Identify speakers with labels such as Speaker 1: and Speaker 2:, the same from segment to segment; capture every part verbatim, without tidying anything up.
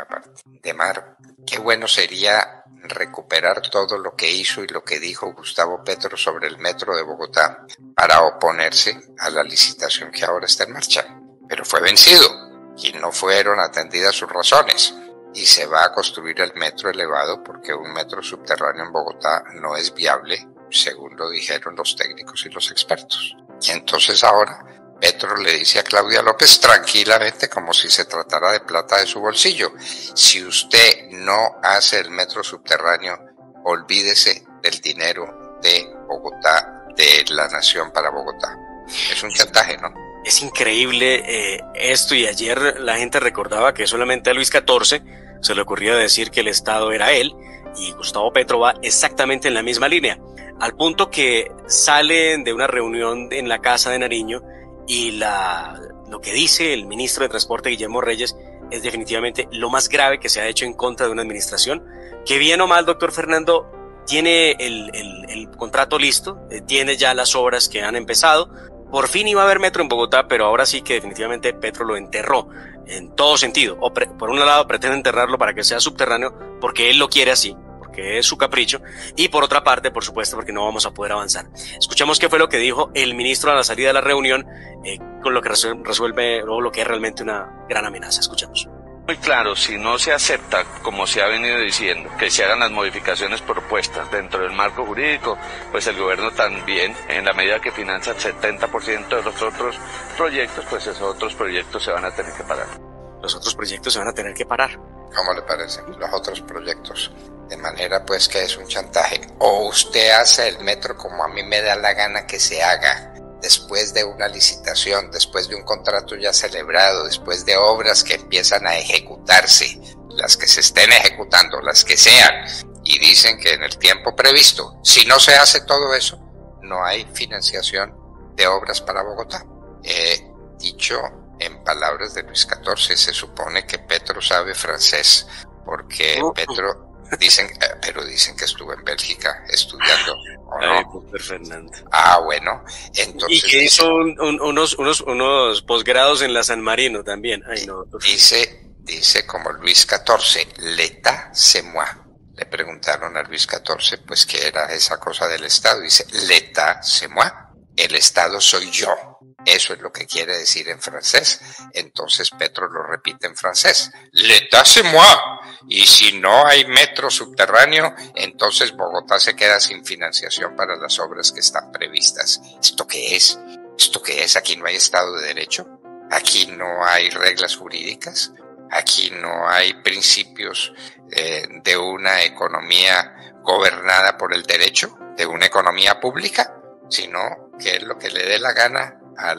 Speaker 1: ninguna parte. De Mar, qué bueno sería recuperar todo lo que hizo y lo que dijo Gustavo Petro sobre el metro de Bogotá para oponerse a la licitación que ahora está en marcha. Pero fue vencido y no fueron atendidas sus razones. Y se va a construir el metro elevado porque un metro subterráneo en Bogotá no es viable, según lo dijeron los técnicos y los expertos. Y entonces ahora Petro le dice a Claudia López tranquilamente, como si se tratara de plata de su bolsillo: si usted no hace el metro subterráneo, olvídese del dinero de Bogotá, de la nación para Bogotá. Es un chantaje, ¿no?
Speaker 2: Es increíble eh, esto, y ayer la gente recordaba que solamente a Luis catorce se le ocurría decir que el Estado era él, y Gustavo Petro va exactamente en la misma línea, al punto que salen de una reunión en la Casa de Nariño y la, lo que dice el ministro de Transporte, Guillermo Reyes, es definitivamente lo más grave que se ha hecho en contra de una administración que, bien o mal, doctor Fernando, tiene el, el, el contrato listo, eh, tiene ya las obras que han empezado. Por fin iba a haber metro en Bogotá, pero ahora sí que definitivamente Petro lo enterró en todo sentido. O pre, por un lado pretende enterrarlo para que sea subterráneo porque él lo quiere así, porque es su capricho, y por otra parte, por supuesto, porque no vamos a poder avanzar. Escuchamos qué fue lo que dijo el ministro a la salida de la reunión, eh, con lo que resuelve o lo que es realmente una gran amenaza. Escuchamos.
Speaker 3: Muy claro, si no se acepta, como se ha venido diciendo, que se hagan las modificaciones propuestas dentro del marco jurídico, pues el gobierno también, en la medida que financia el setenta por ciento de los otros proyectos, pues esos otros proyectos se van a tener que parar.
Speaker 2: Los otros proyectos se van a tener que parar.
Speaker 1: ¿Cómo le parece? Los otros proyectos. De manera pues que es un chantaje. O usted hace el metro como a mí me da la gana que se haga, después de una licitación, después de un contrato ya celebrado, después de obras que empiezan a ejecutarse, las que se estén ejecutando, las que sean, y dicen que en el tiempo previsto, si no se hace todo eso, no hay financiación de obras para Bogotá. Eh, dicho en palabras de Luis catorce, se supone que Petro sabe francés, porque Petro... Dicen, eh, pero dicen que estuvo en Bélgica estudiando, ¿o no?
Speaker 2: Ay, doctor Fernando.
Speaker 1: Ah, bueno, entonces...
Speaker 2: Y que hizo un, un, unos, unos, unos posgrados en la San Marino también. Ay, no,
Speaker 1: dice, dice como Luis catorce, l'État c'est moi. Le preguntaron a Luis catorce, pues, ¿qué era esa cosa del Estado? Dice, l'État c'est moi. El Estado soy yo. Eso es lo que quiere decir en francés. Entonces Petro lo repite en francés. L'État c'est moi. Y si no hay metro subterráneo, entonces Bogotá se queda sin financiación para las obras que están previstas. ¿Esto qué es? ¿Esto qué es? Aquí no hay Estado de Derecho. Aquí no hay reglas jurídicas. Aquí no hay principios eh, de una economía gobernada por el derecho, de una economía pública, sino que es lo que le dé la gana Al,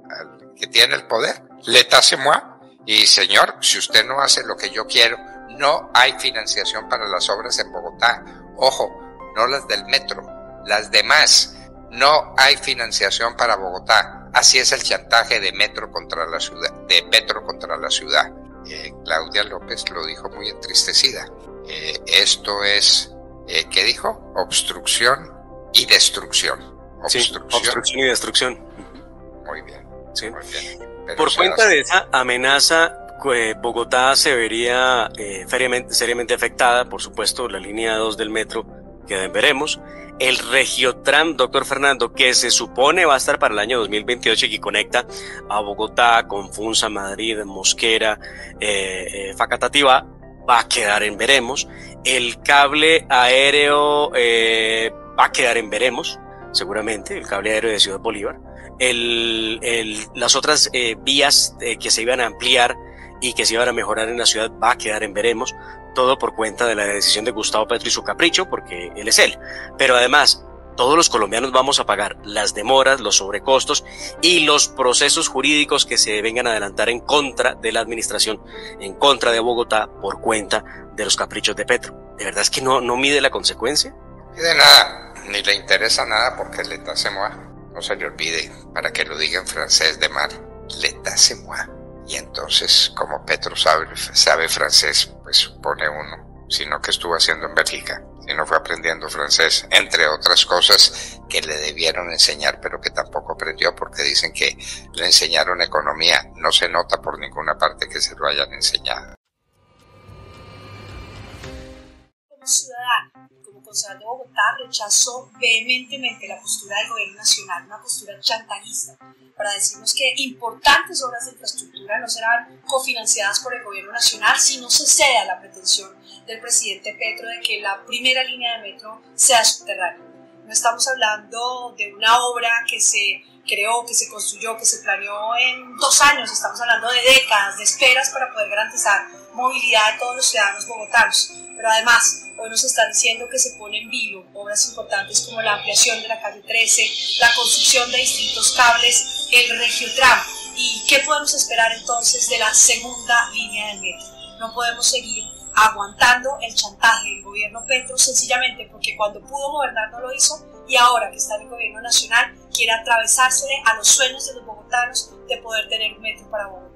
Speaker 1: al que tiene el poder. L'État c'est moi. Y señor, si usted no hace lo que yo quiero, no hay financiación para las obras en Bogotá. Ojo, no las del metro, las demás. No hay financiación para Bogotá. Así es el chantaje de metro contra la ciudad, de Petro contra la ciudad. Eh, Claudia López lo dijo muy entristecida. Eh, esto es, eh, ¿qué dijo? Obstrucción y destrucción.
Speaker 2: Obstrucción, sí, obstrucción y destrucción.
Speaker 1: Muy bien,
Speaker 2: sí.
Speaker 1: Muy bien. Pero
Speaker 2: por cuenta de esa amenaza, eh, Bogotá se vería eh, seriamente, seriamente afectada. Por supuesto, la línea dos del metro que veremos. El Regiotram, doctor Fernando, que se supone va a estar para el año dos mil veintiocho y que conecta a Bogotá con Funza, Madrid, Mosquera, eh, eh, Facatativá, va a quedar en veremos. El cable aéreo eh, va a quedar en veremos, seguramente, el cable aéreo de Ciudad Bolívar. El, el, las otras eh, vías eh, que se iban a ampliar y que se iban a mejorar en la ciudad va a quedar en veremos, todo por cuenta de la decisión de Gustavo Petro y su capricho, porque él es él. Pero además, todos los colombianos vamos a pagar las demoras, los sobrecostos y los procesos jurídicos que se vengan a adelantar en contra de la administración, en contra de Bogotá, por cuenta de los caprichos de Petro. ¿De verdad es que no, no mide la consecuencia?
Speaker 1: No mide nada, ni le interesa nada, porque l'État c'est moi. No se le olvide, para que lo diga en francés, de Mar, l'État c'est moi. Y entonces, como Petro sabe, sabe francés, pues supone uno, sino que estuvo haciendo en Bélgica, sino fue aprendiendo francés, entre otras cosas que le debieron enseñar, pero que tampoco aprendió, porque dicen que le enseñaron economía. No se nota por ninguna parte que se lo hayan enseñado.
Speaker 4: como ciudadana, como concejal de Bogotá, rechazo vehementemente la postura del gobierno nacional, una postura chantajista, para decirnos que importantes obras de infraestructura no serán cofinanciadas por el gobierno nacional si no se cede a la pretensión del presidente Petro de que la primera línea de metro sea subterránea. No estamos hablando de una obra que se creó, que se construyó, que se planeó en dos años, estamos hablando de décadas de esperas para poder garantizar movilidad de todos los ciudadanos bogotanos. Pero además, hoy nos están diciendo que se pone en vilo obras importantes como la ampliación de la calle trece, la construcción de distintos cables, el Regiotram. ¿Y qué podemos esperar entonces de la segunda línea del metro? No podemos seguir aguantando el chantaje del gobierno Petro sencillamente porque cuando pudo gobernar no lo hizo y ahora que está en el gobierno nacional quiere atravesársele a los sueños de los bogotanos de poder tener un metro para Bogotá.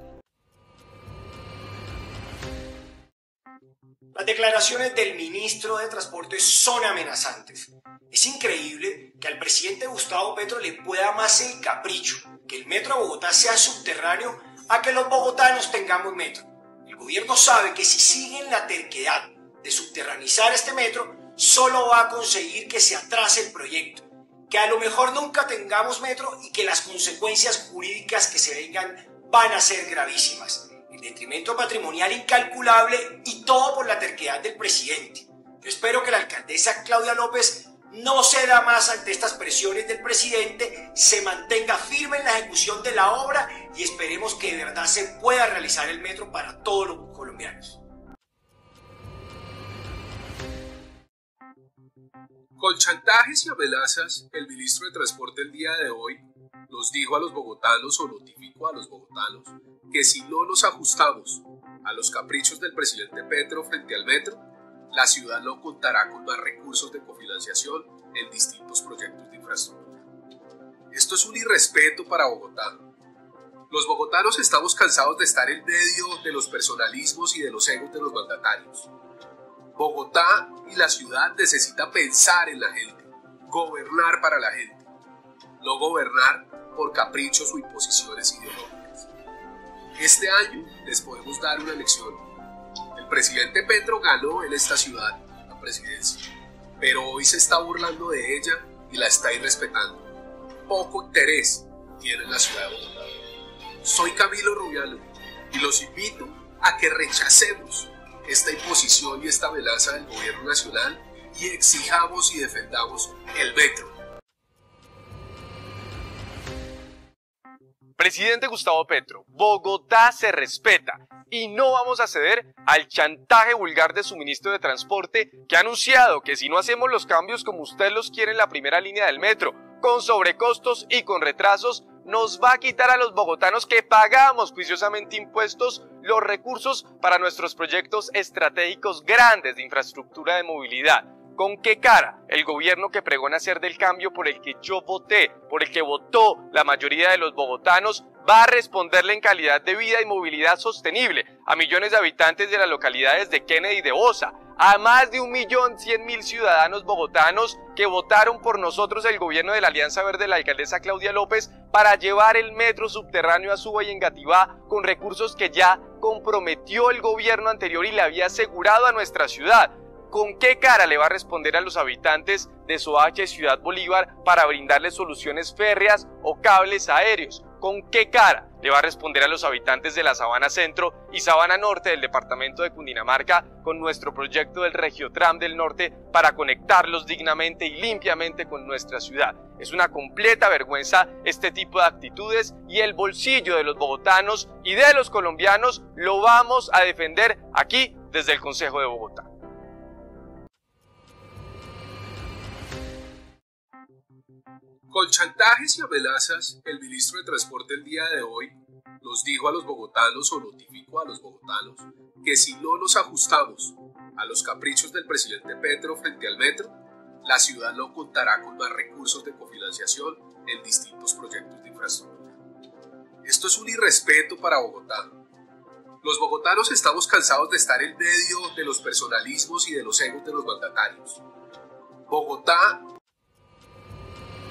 Speaker 5: Las declaraciones del ministro de Transporte son amenazantes. Es increíble que al presidente Gustavo Petro le pueda más el capricho que el metro a Bogotá sea subterráneo a que los bogotanos tengamos metro. El gobierno sabe que si siguen la terquedad de subterranizar este metro, solo va a conseguir que se atrase el proyecto, que a lo mejor nunca tengamos metro y que las consecuencias jurídicas que se vengan van a ser gravísimas. El detrimento patrimonial incalculable y todo por la terquedad del presidente. Yo espero que la alcaldesa Claudia López no ceda más ante estas presiones del presidente, se mantenga firme en la ejecución de la obra y esperemos que de verdad se pueda realizar el metro para todos los colombianos.
Speaker 6: Con chantajes y amenazas, el ministro de Transporte el día de hoy nos dijo a los bogotanos o notificó a los bogotanos que si no nos ajustamos a los caprichos del presidente Petro frente al metro, la ciudad no contará con más recursos de cofinanciación en distintos proyectos de infraestructura. Esto es un irrespeto para Bogotá. Los bogotanos estamos cansados de estar en medio de los personalismos y de los egos de los mandatarios. Bogotá y la ciudad necesitan pensar en la gente, gobernar para la gente, no gobernar por caprichos o imposiciones ideológicas. Este año les podemos dar una lección. El presidente Petro ganó en esta ciudad la presidencia, pero hoy se está burlando de ella y la está irrespetando. Poco interés tiene la ciudad de Bogotá. Soy Camilo Rubiano y los invito a que rechacemos esta imposición y esta amenaza del gobierno nacional y exijamos y defendamos el metro.
Speaker 7: Presidente Gustavo Petro, Bogotá se respeta y no vamos a ceder al chantaje vulgar de su ministro de Transporte que ha anunciado que si no hacemos los cambios como usted los quiere en la primera línea del metro, con sobrecostos y con retrasos, nos va a quitar a los bogotanos que pagamos juiciosamente impuestos los recursos para nuestros proyectos estratégicos grandes de infraestructura de movilidad. ¿Con qué cara el gobierno que pregona hacer del cambio por el que yo voté, por el que votó la mayoría de los bogotanos, va a responderle en calidad de vida y movilidad sostenible a millones de habitantes de las localidades de Kennedy y de Bosa, a más de un millón cien mil ciudadanos bogotanos que votaron por nosotros el gobierno de la Alianza Verde de la alcaldesa Claudia López para llevar el metro subterráneo a Suba y Engativá con recursos que ya comprometió el gobierno anterior y le había asegurado a nuestra ciudad? ¿Con qué cara le va a responder a los habitantes de Soacha y Ciudad Bolívar para brindarles soluciones férreas o cables aéreos? ¿Con qué cara le va a responder a los habitantes de la Sabana Centro y Sabana Norte del departamento de Cundinamarca con nuestro proyecto del Regiotram del Norte para conectarlos dignamente y limpiamente con nuestra ciudad? Es una completa vergüenza este tipo de actitudes y el bolsillo de los bogotanos y de los colombianos lo vamos a defender aquí desde el Consejo de Bogotá.
Speaker 6: Con chantajes y amenazas, el ministro de Transporte el día de hoy nos dijo a los bogotanos o notificó a los bogotanos que si no nos ajustamos a los caprichos del presidente Petro frente al metro, la ciudad no contará con más recursos de cofinanciación en distintos proyectos de infraestructura. Esto es un irrespeto para Bogotá. Los bogotanos estamos cansados de estar en medio de los personalismos y de los egos de los mandatarios. Bogotá.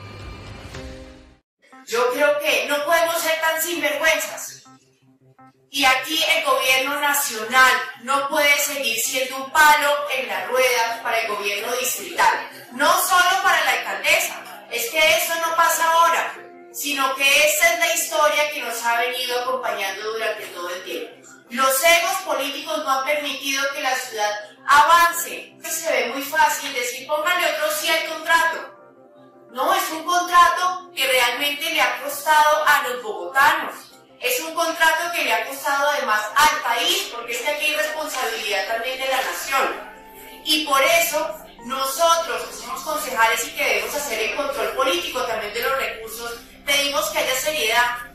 Speaker 8: Yo creo que no podemos ser tan sinvergüenzas Y aquí el gobierno nacional no puede seguir siendo un palo en la rueda para el gobierno distrital. No solo para la alcaldesa, es que eso no pasa ahora, sino que esa es la historia que nos ha venido acompañando durante todo el tiempo. Los egos políticos no han permitido que la ciudad avance. Se ve muy fácil decir, póngale otro sí al contrato. No, es un contrato que realmente le ha costado a los bogotanos. Es un contrato que le ha costado además al país, porque es que aquí hay responsabilidad también de la nación. Y por eso, nosotros, que somos concejales y que debemos hacer el control político también de los recursos, pedimos que haya seriedad,